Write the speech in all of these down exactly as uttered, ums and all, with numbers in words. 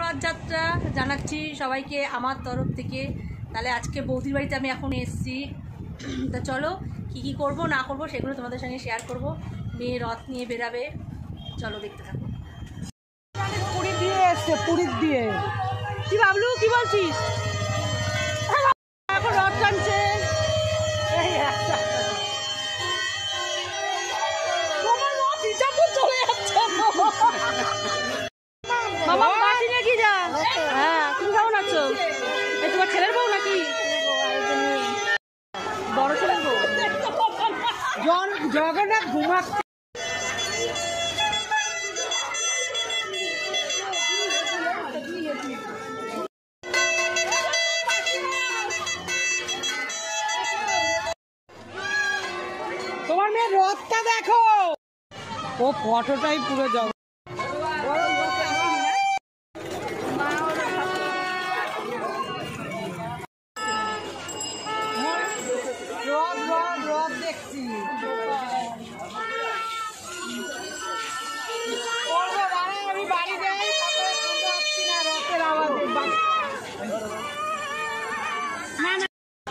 রথযাত্রা জানাচ্ছি সবাইকে আমার তরফ থেকে। তাহলে আজকে বৌদির বাড়িতে আমি এখন এসেছি, তা চলো কী কী করবো না করবো সেগুলো তোমাদের সঙ্গে শেয়ার করবো। মেয়ে রথ নিয়ে বেরাবে, চলো দেখতে থাকো। পুরী দিয়ে এসছে, পুরী দিয়ে। কি ভাবলু, কি বলছিস? এখন রথ টানছে। মামা বাসি নিয়ে কি যা? হ্যাঁ, তুমি কেমন আছো? এই তোমার ছেলের বউ নাকি? বড় ছেলের বউ। জগন্নাথ ঘুমাচ্ছে। তোমার মেয়ে রথটা দেখো, ও ফটোটাই পুরো জগ। রথ রথ রথ দেখছি। আমি বাড়ি যাই, শুনতে পাচ্ছি না রথের আওয়াজ। না না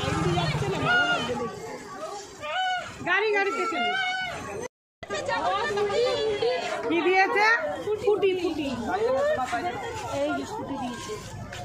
গাড়ি গাড়িতে চলে কি দিয়েছে? ফুটি ফুটি এই যে ফুটি দিয়েছে।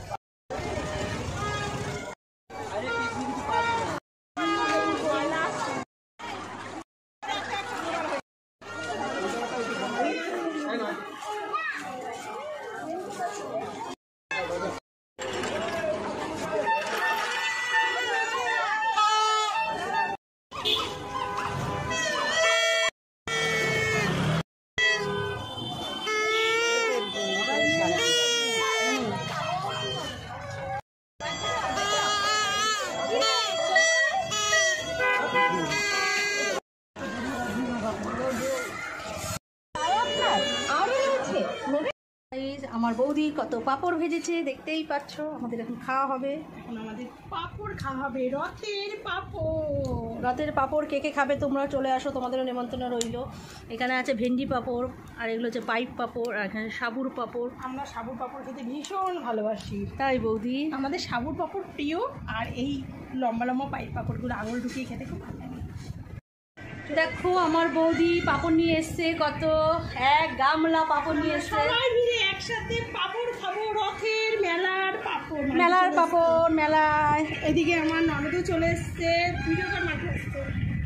আমার বৌদি কত পাপড় ভেজেছে দেখতেই পাচ্ছ। আমাদের এখন খাওয়া হবে, এখন আমাদের পাপড় খাওয়া হবে, রথের পাপড়। রথের পাপড় কে কে খাবে তোমরা চলে আসো, তোমাদেরও নিমন্ত্রণ রইল। এখানে আছে ভেন্ডি পাপড়, আর এগুলো হচ্ছে পাইপ পাপড়, আর এখানে সাবুর পাপড়। আমরা সাবুর পাপড় খেতে ভীষণ ভালোবাসি। তাই বৌদি? আমাদের সাবুর পাপড় প্রিয়, আর এই লম্বা লম্বা পাইপ পাপড়গুলো আঙুল ঢুকিয়ে খেতে খুব ভালো লাগে। দেখো আমার বৌদি পাপড় নিয়ে এসছে, কত এক গামলা পাপড় নিয়ে এসছে। সবাই মিলে একসাথে পাপড় খাবো, রথের মেলার পাপড়, মেলার পাপড় মেলায়। এদিকে আমার ননদও চলে এসছে, ভিডিওটা মাঠে আসছে।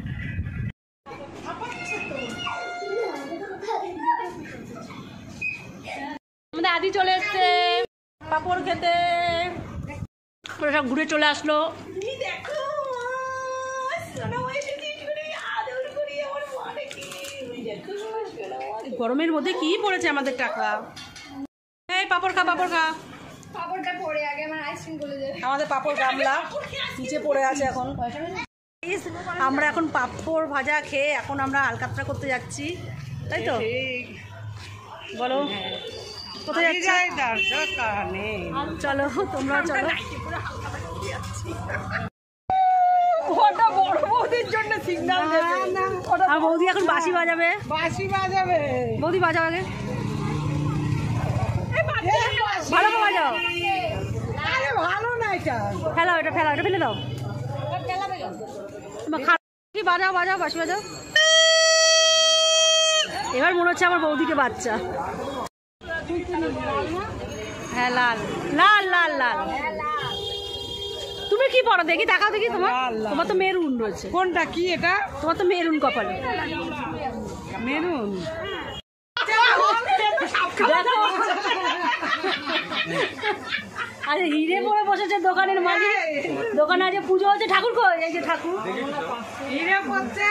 আমাদের আদি চলে এসছে পাপড় খেতে, সব ঘুরে চলে আসলো। গরমের মধ্যে কি পড়েছে আমাদের টাকা। এই পাপড় খা, পাপড় খা। পাপড়টা পড়ে আগে আমার আইসক্রিম গলে যাবে। আমাদের পাপড় গামলা নিচে পড়ে আছে এখন। আমরা এখন পাপড় ভাজা খেয়ে এখন আমরা আলকাতরা করতে যাচ্ছি, তাই তো? বলো কোথায় যাচ্ছি? চলো তোমরা চলো। ওটা বড় বৌদির জন্য সিগন্যাল দেবে না, আর বৌদি এখন বাঁশি বাজাবে। বাঁশি বাজাবে বৌদি বাজাও আগে, ভালো করে বাজাও। আরে ভালো না এটা, ফেলাও এটা, ফেলাও এটা, ফেলে দাও। কি বাজাও বাজাও, বাঁশি বাজাও। এবার মনে হচ্ছে আমার বৌদিকে বাচ্চা। হ্যাঁ লাল লাল লাল লাল। তুমি কি পড়ো দেখি, দেখাও দেখি। তোমার তোমার তো মেরুন রয়েছে। কোনটা কি এটা? তোমার তো মেরুন কপালে। মেরুন। আরে হিরে পরে বসেছে দোকানের মালিক, দোকানে আজ পুজো হচ্ছে। ঠাকুর কই? এই যে ঠাকুর হিরে পড়ছে।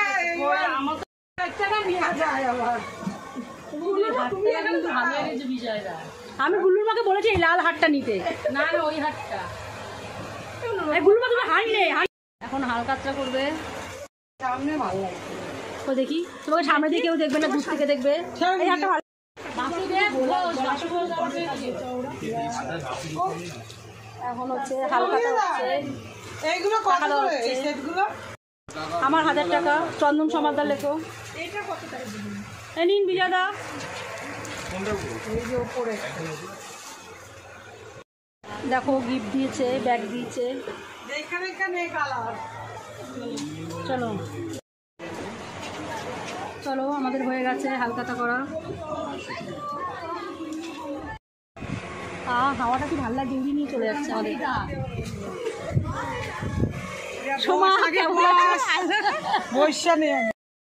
আমি গুল্লুর মাকে বলেছি এই লাল হাটটা নিতে। না না ওই হাতটা গুল্লুর মা তুমি হাঁট নেই, এখন হালকাতরা করবে। সামনে ভালো লাগছে তো দেখি, তোমাকে সামনে দিয়ে কেউ দেখবে না, দূর থেকে দেখবে। এই হাটটা ভালো। এখন হচ্ছে হালকাটা হচ্ছে। এইগুলো কত করে এই সেটগুলো? আমার হাজার টাকা। চন্দন সমাদার লেখো। এটা কত টাকা দিবেন? এই নিন বিজাদা। এই যে উপরে দেখো গিফট দিয়েছে, ব্যাগ দিয়েছে। এখানে এখানে কালার। চলো চলো আমাদের হয়ে গেছে হালখাতা করা। আহ হাওয়াটা কি ভালো লাগে, উড়ি নিয়ে চলে যাচ্ছে আমাদের। সোমা কেমন আছো? বৈশা নেই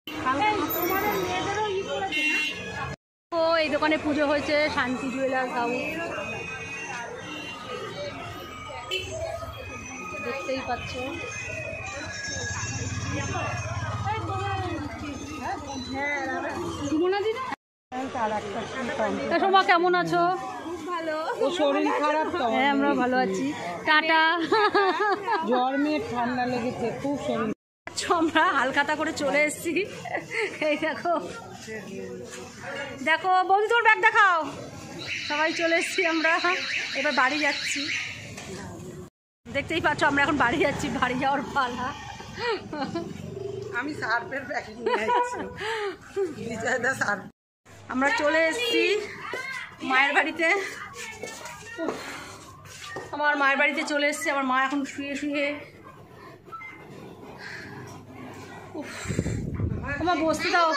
ও এই দোকানে পুজো হয়েছে, শান্তি জুয়েলার্স হাউস, দেখতেই পাচ্ছ। সোমা কেমন আছো? ও শরীর খারাপ তো, হ্যাঁ আমরা ভালো আছি, টাটা। জ্বর মেয়ে ঠান্ডা লেগেছে খুব শরীর। আমরা হালখাতা করে চলে এসেছি। এই দেখো দেখো বৌদি তোর ব্যাগ দেখাও। সবাই চলে এসেছি আমরা, এবার বাড়ি যাচ্ছি। দেখতেই পাচ্ছ আমরা এখন বাড়ি যাচ্ছি, বাড়ি যাওয়ার পালা। আমি সার্ফের প্যাকেট নিয়ে আসছি, বিজয়দা সার্ফ। আমরা চলে এসেছি মায়ের বাড়িতে। আমার মায়ের বাড়িতে চলে এসেছি। আমার মা এখন শুয়ে শুয়ে, উফ আমার বসতে দাও।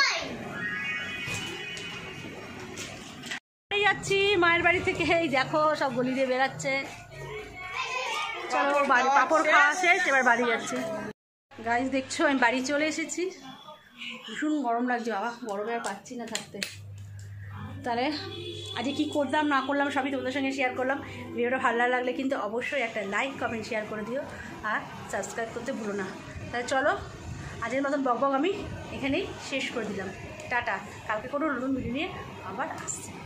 যাচ্ছি মায়ের বাড়ি থেকে। এই দেখো সব গলি দিয়ে বেরাচ্ছে। চলো বাড়ি, পাপড় খাওয়া শেষ, এবার বাড়ি যাচ্ছি। গাইস দেখছো আমি বাড়ি চলে এসেছি। ভীষণ গরম লাগছে বাবা, গরমে আর পাচ্ছি না থাকতে। তাহলে আজকে কী করলাম না করলাম সবই তোমাদের সঙ্গে শেয়ার করলাম। ভিডিওটা ভালো লাগলে কিন্তু অবশ্যই একটা লাইক কমেন্ট শেয়ার করে দিও, আর সাবস্ক্রাইব করতে ভুলো না। তাহলে চলো আজকের মতন বক বক আমি এখানেই শেষ করে দিলাম। টাটা, কালকে কোনো নতুন ভিডিও নিয়ে আবার আসছি।